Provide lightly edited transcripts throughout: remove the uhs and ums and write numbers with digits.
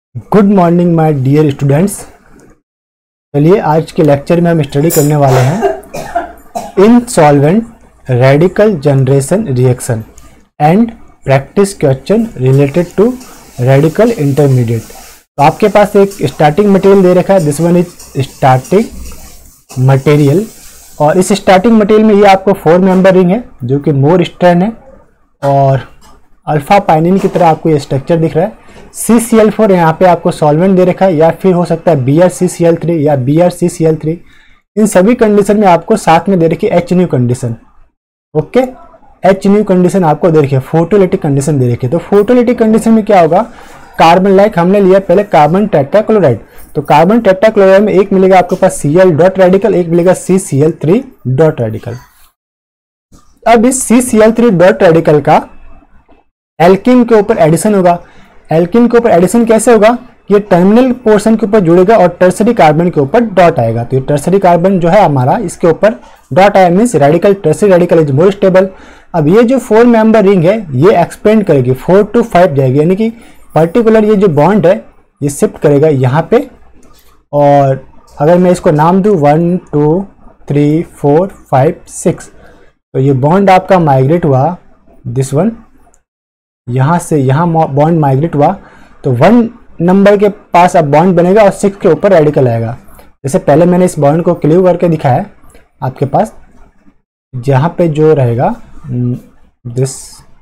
Good morning my dear students. चलिए आज के लेक्चर में हम स्टडी करने वाले हैं in solvent radical generation reaction and practice question related to radical intermediate. तो आपके पास एक स्टार्टिंग मटेरियल दे रखा है, this one is starting material. और इस स्टार्टिंग मटेरियल में ये आपको 4 मेंबर रिंग है जो कि मोर स्ट्रैंड है और अल्फा पाइनिन की तरह आपको ये स्ट्रक्चर दिख रहा है। CCl4 यहाँ पे आपको सॉल्वेंट दे रखा है, या फिर हो सकता है BrCCl3 या BrCCl3। इन सभी कंडीशन में आपको साथ में दे रखी है HNu condition. Okay, HNu condition आपको दे रखी है, फोटोलिटिक कंडीशन दे रखी है। तो फोटोलिटिक कंडीशन में क्या होगा, कार्बन लाइक हमने लिया पहले कार्बन टेट्राक्लोराइड। तो कार्बन टेट्राक्लोराइड में एक मिलेगा आपके पास Cl डॉट रेडिकल, एक मिलेगा CCl3 डॉट रेडिकल। अब इस CCl3 डॉट रेडिकल का एल्किन के ऊपर एडिशन होगा। एल्किन के ऊपर एडिशन कैसे होगा, ये टर्मिनल पोर्शन के ऊपर जुड़ेगा और टर्सरी कार्बन के ऊपर डॉट आएगा। तो ये टर्सरी कार्बन जो है हमारा, इसके ऊपर डॉट आया means radical, tertiary radical is more stable. अब ये जो 4 मेंबर रिंग है ये एक्सपेंड करेगी, 4 to 5 जाएगी, यानी कि पर्टिकुलर ये जो बॉन्ड है ये शिफ्ट करेगा यहाँ पे। और अगर मैं इसको नाम दूं 1 2 3 4 5 6, तो ये बॉन्ड आपका माइग्रेट हुआ, दिस वन यहाँ से यहाँ बॉन्ड माइग्रेट हुआ। तो 1 नंबर के पास अब बॉन्ड बनेगा और 6 के ऊपर रेडिकल आएगा। जैसे पहले मैंने इस बॉन्ड को क्लियर करके दिखाया है आपके पास, जहाँ पे जो रहेगा दिस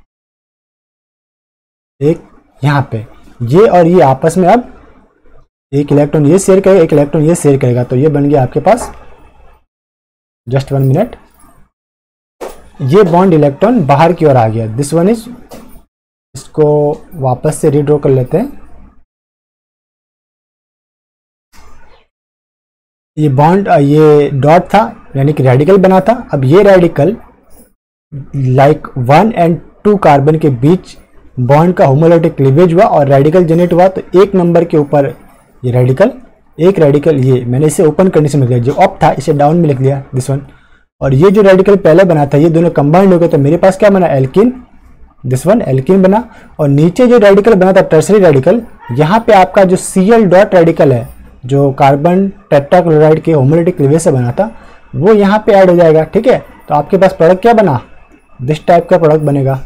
एक यहाँ पे ये और ये आपस में अब एक इलेक्ट्रॉन ये शेयर करेगा, एक इलेक्ट्रॉन ये शेयर करेगा। तो ये बन गया आपके पास, जस्ट 1 मिनट, ये बॉन्ड इलेक्ट्रॉन बाहर की ओर आ गया, दिस वन इज, इसको वापस से रीड्रॉ कर लेते हैं। ये बॉन्ड, ये डॉट था यानी कि रेडिकल बना था। अब ये रेडिकल लाइक 1 and 2 कार्बन के बीच बॉन्ड का होमोलैटिक क्लीवेज हुआ और रेडिकल जनरेट हुआ। तो 1 नंबर के ऊपर ये रेडिकल, एक रेडिकल, ये मैंने इसे ओपन कंडीशन में लिया, जो ऑफ था इसे डाउन में लिख लिया, दिस वन। और ये जो रेडिकल पहले बना था ये दोनों कंबाइंड हो गए, तो मेरे पास क्या बना, एल्किन, दिस वन एल्किन बना। और नीचे जो रेडिकल बना था टर्सरी रेडिकल, यहाँ पे आपका जो Cl डॉट रेडिकल है जो कार्बन टेट्राक्लोराइड के होमोलैटिक क्लीवेज से बना था वो यहाँ पे ऐड हो जाएगा। ठीक है, तो आपके पास प्रोडक्ट क्या बना, दिस टाइप का प्रोडक्ट बनेगा,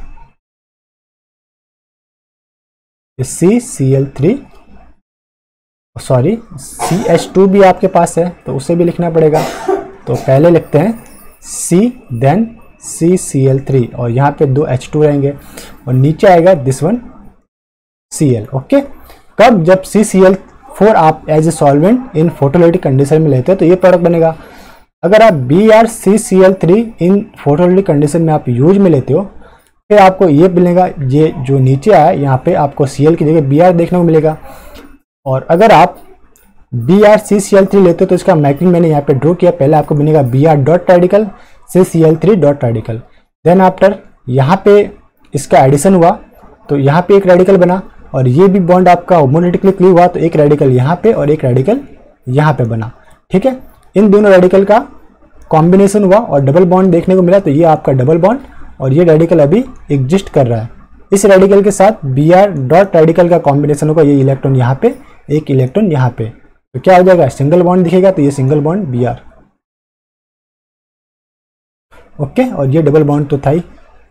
CCl3, सॉरी CH2 भी आपके पास है तो उसे भी लिखना पड़ेगा। तो पहले लिखते हैं C देन CCl3 और यहाँ पे 2 H2 रहेंगे और नीचे आएगा दिस वन Cl। ओके, कब, जब CCl4 आप as a solvent in photolytic condition में लेते हैं तो ये प्रोडक्ट बनेगा। अगर आप BrCCl3 इन फोटोलिटिक कंडीशन में आप यूज में लेते हो फिर आपको ये मिलेगा, ये जो नीचे आया यहाँ पे आपको Cl की जगह Br देखने को मिलेगा। और अगर आप BrCCl3 लेते हो तो इसका मैपिंग मैंने यहाँ पे ड्रॉ किया, पहले आपको बनेगा Br dot radical CCl3 dot radical, then after यहाँ पे इसका एडिशन हुआ तो यहाँ पे एक रेडिकल बना और ये भी बॉन्ड आपका होमोलैटिकली क्लीव हुआ, तो एक रेडिकल यहाँ पे और एक रेडिकल यहाँ पे बना। ठीक है, इन दोनों रेडिकल का कॉम्बिनेशन हुआ और डबल बॉन्ड देखने को मिला, तो ये आपका डबल बॉन्ड और ये रेडिकल अभी एग्जिस्ट कर रहा है। इस रेडिकल के साथ Br डॉट रेडिकल का कॉम्बिनेशन होगा, ये इलेक्ट्रॉन यहाँ पे, एक इलेक्ट्रॉन यहाँ पे, तो क्या हो जाएगा, सिंगल बॉन्ड दिखेगा, तो ये सिंगल बॉन्ड Br। ओके, और ये डबल बॉन्ड तो था ही,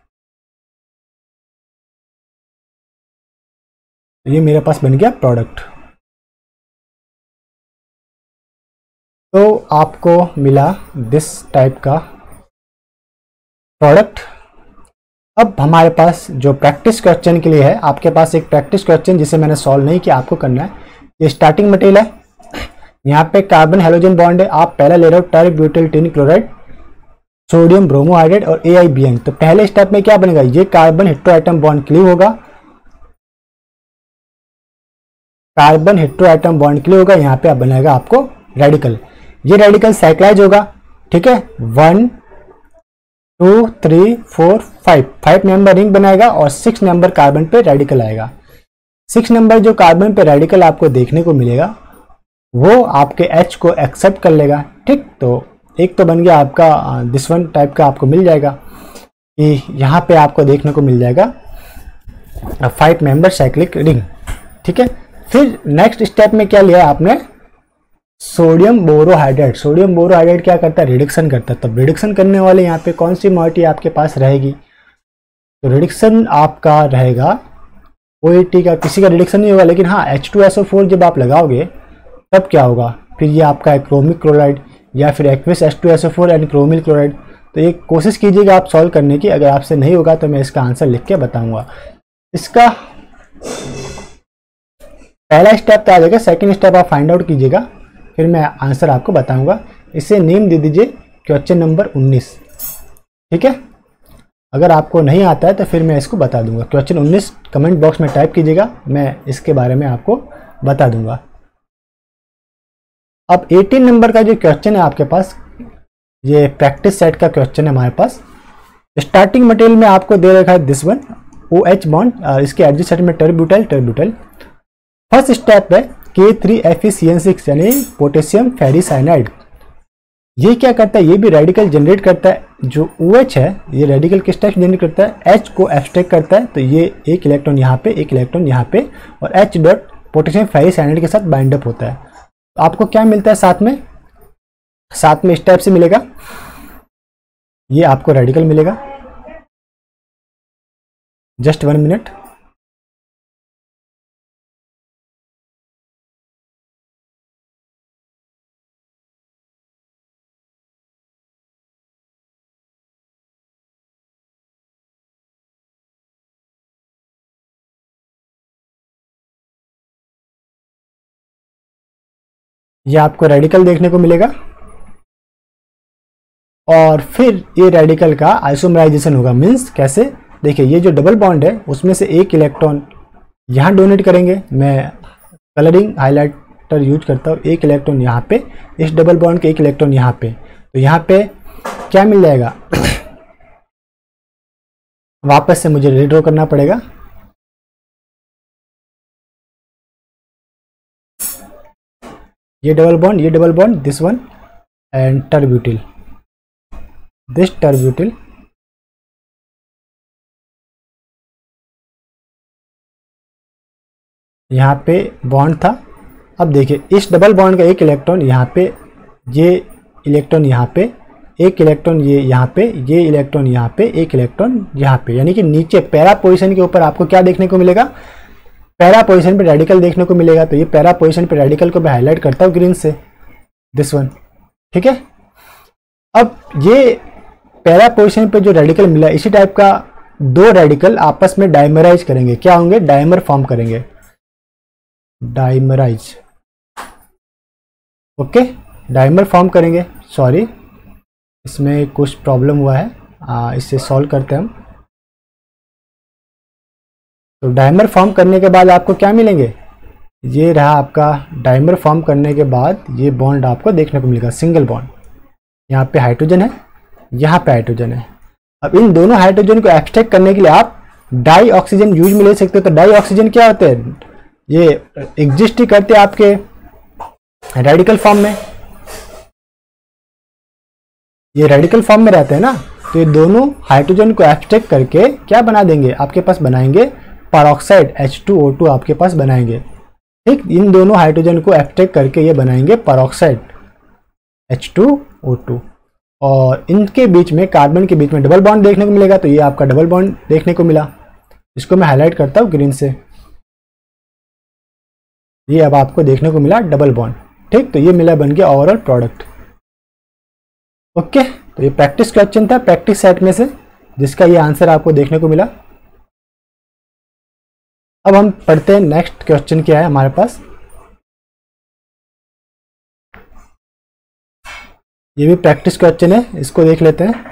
तो ये मेरे पास बन गया प्रोडक्ट। तो आपको मिला दिस टाइप का प्रोडक्ट। अब हमारे पास जो प्रैक्टिस क्वेश्चन के लिए है, आपके पास एक प्रैक्टिस क्वेश्चन जिसे मैंने सॉल्व नहीं किया, आपको करना है। ये स्टार्टिंग मटेरियल है, यहाँ पे कार्बन हेलोजन बॉन्ड है, आप पहला ले रहे हो tert butyl tin chloride, sodium bromohydrate और AIBN। तो पहले स्टेप में क्या बनेगा, ये कार्बन हेटेरोएटम बॉन्ड क्लीव होगा, कार्बन हेटेरोएटम बॉन्ड क्लीव होगा, यहाँ पे अब बनेगा आपको रेडिकल, ये रेडिकल साइक्लाइज होगा। ठीक है, 1 2 3 4 5 मेंबर रिंग बनाएगा और 6 नंबर कार्बन पे रेडिकल आएगा। 6 नंबर जो कार्बन पे रेडिकल आपको देखने को मिलेगा वो आपके H को एक्सेप्ट कर लेगा। ठीक, तो एक तो बन गया आपका दिस वन टाइप का, आपको मिल जाएगा कि यहाँ पे आपको देखने को मिल जाएगा 5 मेंबर साइक्लिक रिंग। ठीक है, फिर नेक्स्ट स्टेप में क्या लिया आपने, सोडियम बोरोहाइड्रेट। सोडियम बोरोहाइड्रेट क्या करता है, रिडक्शन करता है। तब रिडक्शन करने वाले यहाँ पे कौन सी मॉलिक्यूल आपके पास रहेगी, तो रिडक्शन आपका रहेगा OAT का, किसी का रिडक्शन नहीं होगा, लेकिन हाँ H2SO4 जब आप लगाओगे तब क्या होगा, फिर ये आपका है क्रोमिक क्लोराइड या फिर aqueous H2SO4 and chromyl chloride. तो ये कोशिश कीजिएगा आप सॉल्व करने की, अगर आपसे नहीं होगा तो मैं इसका आंसर लिख के बताऊंगा। इसका पहला स्टेप तो आ जाएगा, सेकेंड स्टेप आप फाइंड आउट कीजिएगा, फिर मैं आंसर आपको बताऊंगा। इसे नेम दे दीजिए क्वेश्चन नंबर 19, ठीक है। अगर आपको नहीं आता है तो फिर मैं इसको बता दूंगा। क्वेश्चन 19 कमेंट बॉक्स में टाइप कीजिएगा, मैं इसके बारे में आपको बता दूंगा। अब 18 नंबर का जो क्वेश्चन है आपके पास, ये प्रैक्टिस सेट का क्वेश्चन है हमारे पास। स्टार्टिंग मटेरियल में आपको दे रखा है दिस वन OH बॉन्ड, इसके एडजस्ट सेट में टर्ब्यूटाइल। फर्स्ट स्टेप है K3FeCN6 यानी पोटेशियम फेरिसाइनाइड। ये क्या करता है, ये भी रेडिकल जनरेट करता है। जो OH है ये रेडिकल किस टाइप जनरेट करता है, H को एब्स्ट्रैक्ट करता है, तो ये एक इलेक्ट्रॉन यहाँ पे, एक इलेक्ट्रॉन यहाँ पे, और H डॉट पोटेशियम फेरिसाइनाइड के साथ बाइंड अप होता है। तो आपको क्या मिलता है साथ में इस टाइप से मिलेगा, ये आपको रेडिकल मिलेगा। Just 1 minute. ये आपको रेडिकल देखने को मिलेगा, और फिर ये रेडिकल का आइसोमराइजेशन होगा। मीन्स कैसे, देखिए ये जो डबल बॉन्ड है उसमें से एक इलेक्ट्रॉन यहाँ डोनेट करेंगे, मैं कलरिंग हाइलाइटर यूज करता हूँ, एक इलेक्ट्रॉन यहाँ पे, इस डबल बॉन्ड के एक इलेक्ट्रॉन यहाँ पे, तो यहाँ पे क्या मिल जाएगा वापस से मुझे रीड्रॉ करना पड़ेगा। ये double bond, this one and tertbutyl, this tertbutyl, यहाँ पे बॉन्ड था। अब देखिए इस डबल बॉन्ड का एक इलेक्ट्रॉन यहाँ पे, ये इलेक्ट्रॉन यहाँ पे, एक इलेक्ट्रॉन ये यहाँ पे, ये इलेक्ट्रॉन यहाँ पे, एक इलेक्ट्रॉन यहाँ पे, यानी कि नीचे पैरा पोजीशन के ऊपर आपको क्या देखने को मिलेगा, पैरा पोजीशन पे रेडिकल देखने को मिलेगा। तो ये पैरा पोजीशन पे रेडिकल को मैं हाईलाइट करता हूँ ग्रीन से, दिस वन, ठीक है। अब ये पैरा पोजीशन पे जो रेडिकल मिला, इसी टाइप का दो रेडिकल आपस में डाइमराइज करेंगे, क्या होंगे, डाइमर फॉर्म करेंगे, डाइमराइज, ओके, डाइमर फॉर्म करेंगे। सॉरी इसमें कुछ प्रॉब्लम हुआ है, इससे सॉल्व करते हैं हम। तो डाइमर फॉर्म करने के बाद आपको क्या मिलेंगे, ये रहा आपका डाइमर फॉर्म करने के बाद ये बॉन्ड आपको देखने को मिलेगा, सिंगल बॉन्ड। यहाँ पे हाइड्रोजन है, यहाँ पे हाइड्रोजन है। अब इन दोनों हाइड्रोजन को एब्स्ट्रैक्ट करने के लिए आप डाई ऑक्सीजन यूज में ले सकते हो। तो डाई ऑक्सीजन क्या होते हैं, ये एग्जिस्ट ही करते हैं आपके रेडिकल फॉर्म में, ये रेडिकल फॉर्म में रहते हैं ना। तो ये दोनों हाइड्रोजन को एब्स्ट्रैक्ट करके क्या बना देंगे, आपके पास बनाएंगे पेरोक्साइड, H2O2 आपके पास बनाएंगे, ठीक। इन दोनों हाइड्रोजन को एब्स्ट्रैक्ट करके ये बनाएंगे पेरोक्साइड H2O2, और इनके बीच में, कार्बन के बीच में डबल बॉन्ड देखने को मिलेगा। तो ये आपका डबल बॉन्ड देखने को मिला, इसको मैं हाईलाइट करता हूँ ग्रीन से, ये अब आपको देखने को मिला डबल बॉन्ड, ठीक। तो ये मिला, बन गया ओवरऑल प्रोडक्ट, ओके। तो ये प्रैक्टिस क्वेश्चन था प्रैक्टिस सेट में से, जिसका ये आंसर आपको देखने को मिला। अब हम पढ़ते हैं नेक्स्ट क्वेश्चन क्या है हमारे पास। ये भी प्रैक्टिस क्वेश्चन है, इसको देख लेते हैं।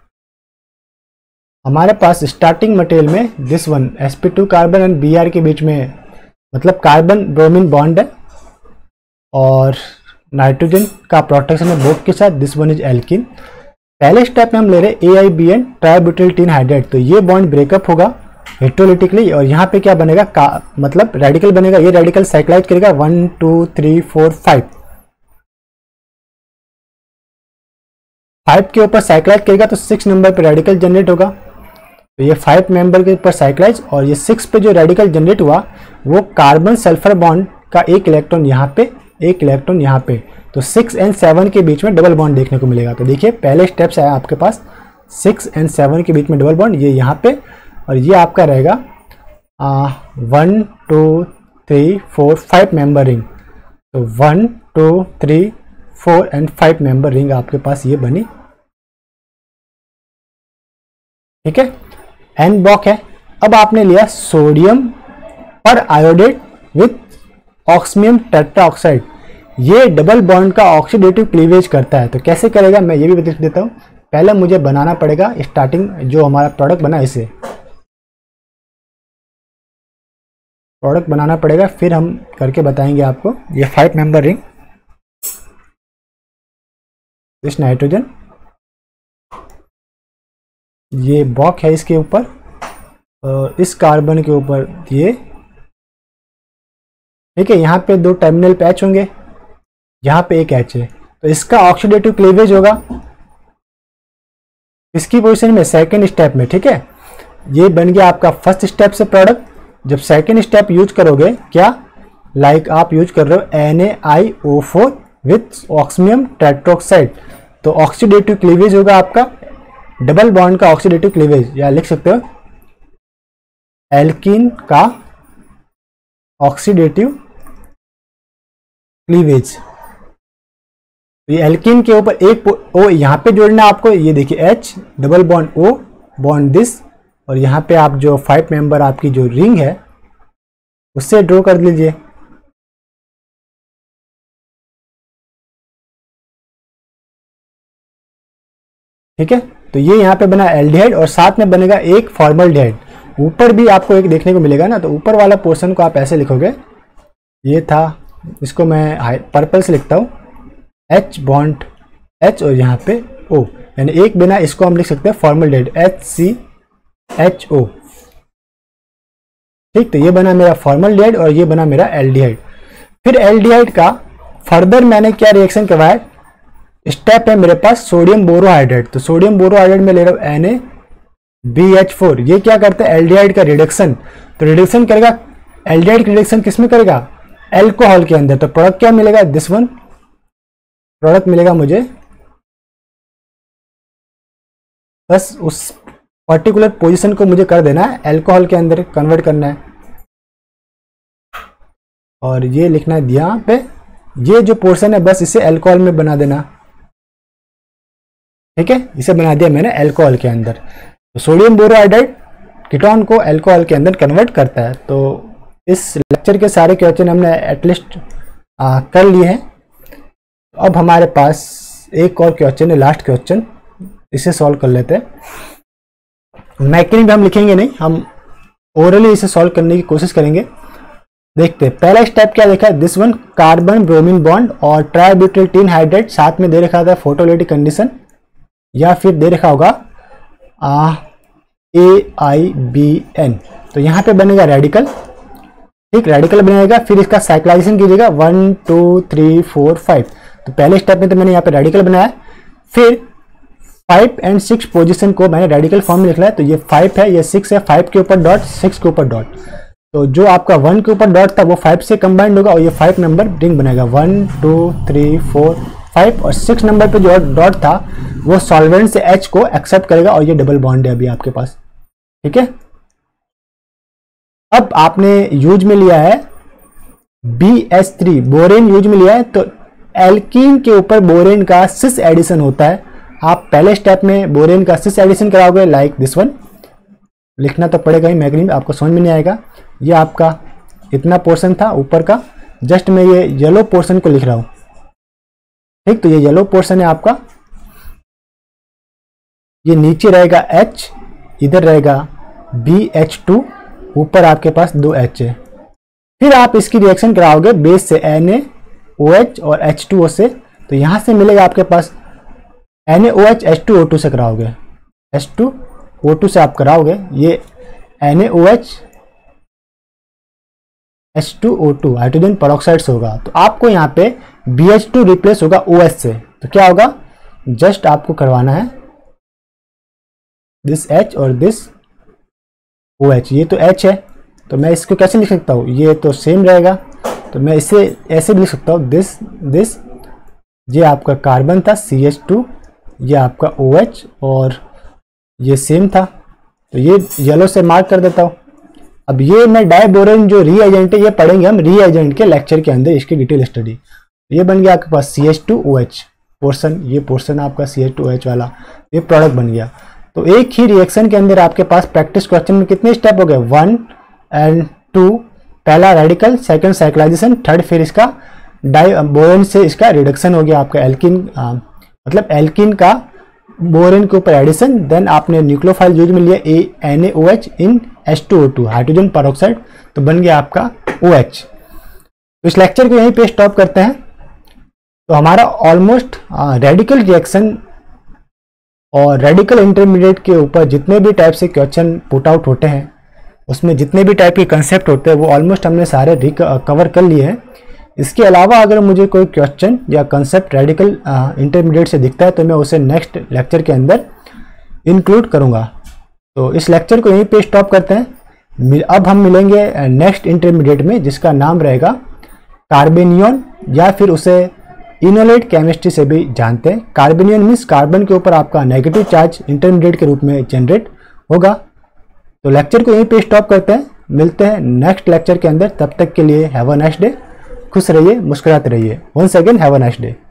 हमारे पास स्टार्टिंग मटेरियल में this one sp2 carbon and Br के बीच में, मतलब कार्बन ब्रोमीन बॉन्ड है, और नाइट्रोजन का प्रोटेक्शन है बोथ के साथ, दिस वन इज एल्किन। पहले स्टेप में हम ले रहे AIBN ट्राइब्यूटिल टीन हाइड्रेट। तो ये बॉन्ड ब्रेकअप होगा इलेक्ट्रोलिटिकली, और यहाँ पे क्या बनेगा, मतलब रेडिकल बनेगा। ये रेडिकल साइक्लाइज करेगा 1 2 3 4 5 के ऊपर साइक्लाइज करेगा, तो 6 नंबर पे रेडिकल जनरेट होगा। तो ये 5 मेंबर के ऊपर साइक्लाइज, और ये 6 पे जो रेडिकल जनरेट हुआ वो कार्बन सल्फर बॉन्ड का एक इलेक्ट्रॉन यहाँ पे, एक इलेक्ट्रॉन यहाँ पे, तो 6 और 7 के बीच में डबल बॉन्ड देखने को मिलेगा। तो देखिए पहले स्टेप से आया आपके पास 6 और 7 के बीच में डबल बॉन्ड, ये यहाँ पे, और ये आपका रहेगा 1 2 3 4 5 मेंबर रिंग। तो 1 2 3 4 एंड 5 मेंबर रिंग आपके पास ये बनी, ठीक है। एन ब्लॉक है। अब आपने लिया sodium periodate with osmium tetraoxide, ये डबल बॉन्ड का ऑक्सीडेटिव क्लीवेज करता है। तो कैसे करेगा मैं ये भी बता देता हूँ। पहले मुझे बनाना पड़ेगा स्टार्टिंग जो हमारा प्रोडक्ट बना, इसे प्रोडक्ट बनाना पड़ेगा, फिर हम करके बताएंगे आपको। ये 5 मेंबर रिंग, इस नाइट्रोजन, ये बॉक है इसके ऊपर, इस कार्बन के ऊपर ये, ठीक है। यहाँ पे 2 टर्मिनल पे H होंगे, यहाँ पे एक H है, तो इसका ऑक्सीडेटिव क्लीवेज होगा इसकी पोजीशन में सेकंड स्टेप में, ठीक है। ये बन गया आपका फर्स्ट स्टेप से प्रोडक्ट। जब सेकंड स्टेप यूज करोगे, क्या लाइक आप यूज कर रहे हो NaIO4 विथ ऑक्सीमियम टेट्राऑक्साइड, तो ऑक्सीडेटिव क्लीवेज होगा आपका डबल बॉन्ड का ऑक्सीडेटिव क्लीवेज, या लिख सकते हो एल्कीन का ऑक्सीडेटिव क्लीवेज। ये एल्कीन के ऊपर एक O यहाँ पे जोड़ना है आपको, ये देखिए H double bond O bond this, और यहाँ पे आप जो 5 मेंबर आपकी जो रिंग है उससे ड्रॉ कर लीजिए, ठीक है। तो ये यहाँ पे बना एल्डिहाइड और साथ में बनेगा एक फॉर्मल्डिहाइड। ऊपर भी आपको एक देखने को मिलेगा ना, तो ऊपर वाला पोर्शन को आप ऐसे लिखोगे, ये था, इसको मैं पर्पल से लिखता हूँ, H बॉन्ड H और यहाँ पे O, यानी एक बिना इसको हम लिख सकते हैं फॉर्मल्डिहाइड HCHO, ठीक। तो ये बना मेरा फॉर्मल्डिहाइड और ये बना मेरा एल्डिहाइड। फिर एल्डिहाइड का फर्दर मैंने क्या रिएक्शन करवाया, स्टेप है मेरे पास सोडियम बोरोहाइड्रेट। तो सोडियम बोरोहाइड्रेट में ले रहा हूँ NaBH4, ये क्या करता है एल्डिहाइड का रिडक्शन। तो रिडक्शन करेगा, एल्डिहाइड का रिडक्शन किस में करेगा, एल्कोहल के अंदर। तो प्रोडक्ट क्या मिलेगा, दिस वन प्रोडक्ट मिलेगा मुझे, बस उस पर्टिकुलर पोजीशन को मुझे कर देना है, एल्कोहल के अंदर कन्वर्ट करना है, और ये लिखना है यहाँ पे, ये जो पोर्शन है बस इसे एल्कोहल में बना देना, ठीक है। इसे बना दिया मैंने एल्कोहल के अंदर। तो सोडियम बोरोहाइड्रेट कीटोन को एल्कोहल के अंदर कन्वर्ट करता है। तो इस लेक्चर के सारे क्वेश्चन हमने एटलीस्ट कर लिए हैं। अब हमारे पास एक और क्वेश्चन है, लास्ट क्वेश्चन, इसे सॉल्व कर लेते हैं। मैकेनिज्म हम लिखेंगे नहीं, हम ओरली इसे सॉल्व करने की कोशिश करेंगे। देखते हैं पहला स्टेप क्या देखा है, this one carbon bromine bond और ट्राइब्यूटिल टीन हाइड्रेट, साथ में दे रखा था फोटोलिटिक कंडीशन, या फिर दे रखा होगा AIBN। तो यहाँ पे बनेगा रेडिकल, ठीक, रेडिकल बनेगा। फिर इसका साइक्लाइजेशन कीजिएगा 1 2 3 4 5। तो पहले स्टेप में तो मैंने यहाँ पे रेडिकल बनाया, फिर 5 और 6 पोजीशन को मैंने रेडिकल फॉर्म में लिख लिया। तो ये 5 है, ये 6 है, 5 के ऊपर डॉट, 6 के ऊपर डॉट। तो जो आपका 1 के ऊपर डॉट था वो 5 से कंबाइंड होगा और ये 5 नंबर रिंग बनेगा। 1 2 3 4 5 और 6 नंबर पे जो डॉट था वो सॉल्वेंट से H को एक्सेप्ट करेगा और ये डबल बॉन्ड है अभी आपके पास, ठीक है। अब आपने यूज में लिया है BH3, बोरेन यूज में लिया है। तो एल्कीन के ऊपर बोरेन का सिस एडिशन होता है। आप पहले स्टेप में बोरेन का सिस एडिशन कराओगे, लाइक दिस वन, लिखना तो पड़ेगा ही, मैकेनिज्म आपको समझ में नहीं आएगा। ये आपका इतना पोर्शन था ऊपर का, जस्ट मैं ये येलो पोर्शन को लिख रहा हूं, ठीक। तो ये येलो पोर्शन है आपका, ये नीचे रहेगा H, इधर रहेगा BH2, ऊपर आपके पास 2 H है। फिर आप इसकी रिएक्शन कराओगे बेस से NaOH और H2O से। तो यहां से मिलेगा आपके पास NaOH H2O2 से कराओगे, H2O2 से आप कराओगे, ये NaOH H2O2 हाइड्रोजन पेरोक्साइड से होगा। तो आपको यहाँ पे BH2 रिप्लेस होगा OH से। तो क्या होगा, जस्ट आपको करवाना है दिस H और दिस OH। ये तो H है, तो मैं इसको कैसे लिख सकता हूँ, ये तो सेम रहेगा। तो मैं इसे ऐसे भी लिख सकता हूँ दिस ये आपका कार्बन था CH2, ये आपका OH और ये सेम था, तो ये येलो से मार्क कर देता हूँ। अब ये मैं डाइबोरेन जो रीएजेंट है ये पढ़ेंगे हम रीएजेंट के लेक्चर के अंदर, इसकी डिटेल स्टडी। ये बन गया आपके पास CH2OH पोर्शन, ये पोर्शन आपका CH2OH वाला, ये प्रोडक्ट बन गया। तो एक ही रिएक्शन के अंदर आपके पास प्रैक्टिस क्वेश्चन में कितने स्टेप हो गए, 1 और 2, पहला रेडिकल, सेकंड साइक्लाइजेशन, थर्ड फिर इसका बोरेन से इसका रिडक्शन हो गया आपका एल्किन, मतलब एल्किन का बोरेन के ऊपर एडिशन, देन आपने न्यूक्लियोफाइल यूज में लिया NaOH इन H2O2 हाइड्रोजन पेरोक्साइड, तो बन गया आपका OH। तो इस लेक्चर को यहीं पे स्टॉप करते हैं। तो हमारा ऑलमोस्ट रेडिकल रिएक्शन और रेडिकल इंटरमीडिएट के ऊपर जितने भी टाइप से क्वेश्चन पुट आउट होते हैं, उसमें जितने भी टाइप के कंसेप्ट होते हैं वो ऑलमोस्ट हमने सारे कवर कर लिए हैं। इसके अलावा अगर मुझे कोई क्वेश्चन या कंसेप्ट रेडिकल इंटरमीडिएट से दिखता है तो मैं उसे नेक्स्ट लेक्चर के अंदर इंक्लूड करूँगा। तो इस लेक्चर को यहीं पे स्टॉप करते हैं। अब हम मिलेंगे नेक्स्ट इंटरमीडिएट में, जिसका नाम रहेगा कार्बेनियन, या फिर उसे इनोलेट केमिस्ट्री से भी जानते हैं। कार्बेनियन मीन्स कार्बन के ऊपर आपका नेगेटिव चार्ज इंटरमीडिएट के रूप में जनरेट होगा। तो लेक्चर को यहीं पे स्टॉप करते हैं, मिलते हैं नेक्स्ट लेक्चर के अंदर। तब तक के लिए हैव अ नाइस डे, खुश रहिए, मुस्कुराते रहिए। Once again have a nice day.